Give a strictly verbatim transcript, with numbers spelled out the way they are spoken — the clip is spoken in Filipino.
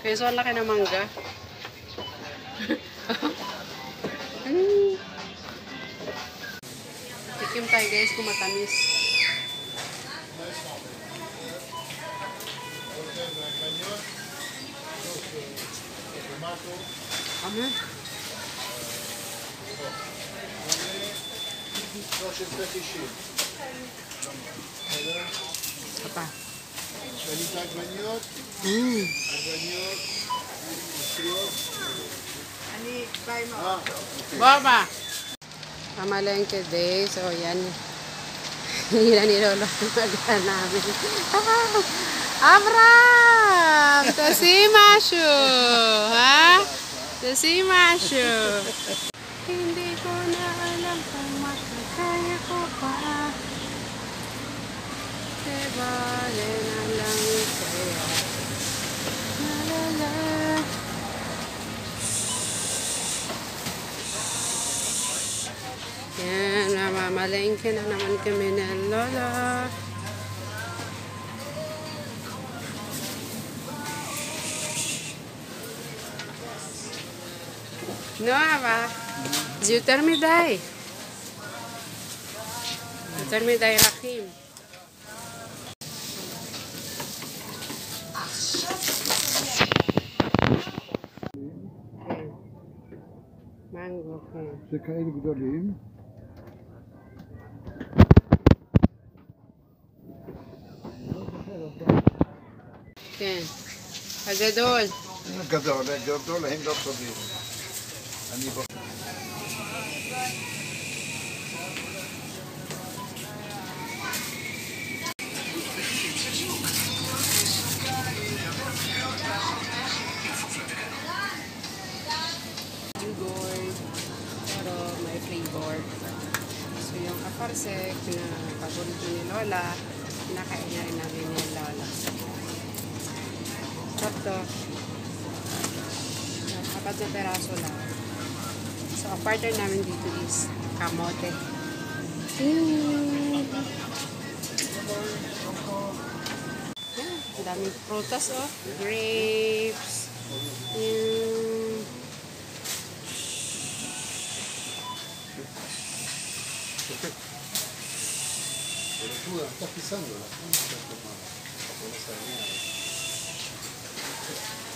Kaya so, ang laki ng mangga. hmm. Tikim tayo guys kung matamis. Ano? Apa? Hmm. Baba. Pamalengke day. So, yan. Hila ni Lolo. Magana namin. Abram! Tasimasyo! Ha? Tasimasyo! Hindi ko na alam kung makakaya ko pa. Sebale na lang sa'yo. Lalala. Yan, namamalengke na naman kami ng Lola. No, Ava. Zutermiday. Zutermiday Rahim. Mango. זה כאלה גדולים. כן. הגדול. הגדול, הגדול הם לא טובים. אני בוא. Pero may flavor. So yung kaparsek na paborito ni Lola, nakain na rin namin ni Lola. Tapos, apat na peraso lang. So ang partner namin dito is kamote. Mm. Yan, ang daming prutas oh. Grapes. Yan. Pero tú estás pisando la punta, como a sanear.